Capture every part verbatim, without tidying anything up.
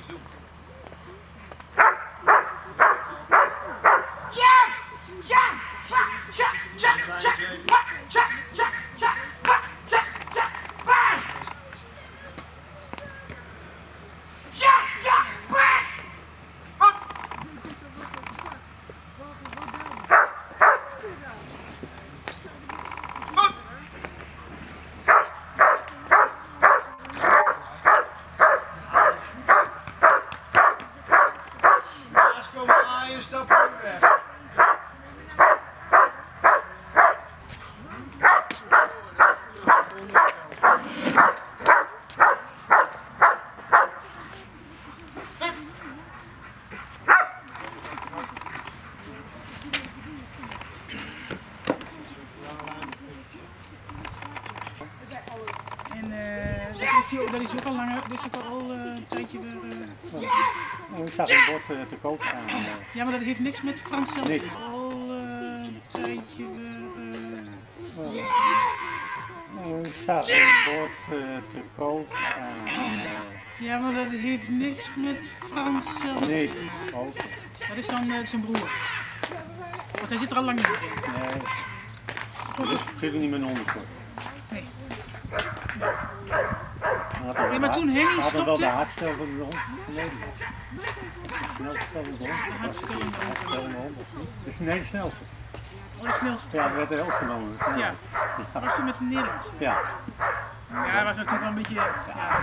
niks doen. Dat is ook al langer, dat is ook al uh, een tijdje weer... Uh... Oh, ik zag een bord uh, te koop gaan. Uh... Ja, maar dat heeft niks met Frans zelf. Nee. Al uh, een tijdje weer... Uh... Oh, ik zag een bord uh, te koop gaan. Uh... Ja, maar dat heeft niks met Frans zelf. Nee, ook. Dat is dan uh, zijn broer. Want hij zit er al lang niet meer in. Nee. Ik zit er niet met een onderschot. Nee. Ja, maar toen Henny stopte... Hadden wel de hardstel van de hond in Nederland. De snelste stel van de hond. De hardstel van de hond. Dat is de hele snelste. Oh, de snelste? Ja, dat werd er ook genomen. Ja. Ja. Dat was toen met de Nederlandse? Ja. Ja, dat was natuurlijk wel een beetje... Ja,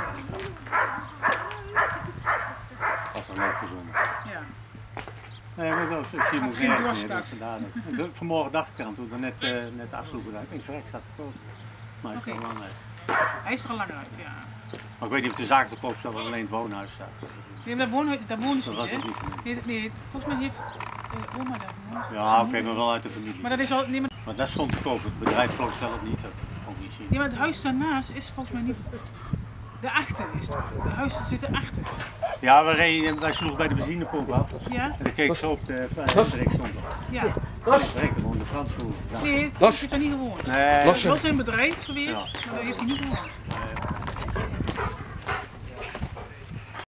dat was wel leuk verzonnen. Ja. Nee, maar wel, ik zie hem geen nergens meer. Vanmorgen dacht ik aan toen we net, uh, net afsloegen. Ik denk, verrek staat te koop. Maar hij is okay. er al lang uit. Hij is er al langer uit, ja. Maar ik weet niet of de zaak te koop staat, of alleen het woonhuis staat. Nee, maar daar wonen, daar wonen ze dat niet, was het hè? niet. Nee, nee, volgens mij heeft uh, oma daar gewoond. Ja, oké, okay, maar wel uit de familie. Maar dat is al... Nee, maar... maar dat stond te koop, het bedrijf geloof ik zelf niet, dat kon ik niet zien. Nee, maar het huis daarnaast is volgens mij niet... Daarachter is het. Het huis zit erachter. Ja, wij, reden, wij sloegen bij de benzinepomp af. Ja? En dan keek ik zo op de Hendrik stond er. Ja. Dat is direct gewoon de Frans vroeger. Nee, Frans heeft daar niet gewoond. Nee. Dat is wel zijn bedrijf geweest, ja. Maar daar heeft hij niet gewoond.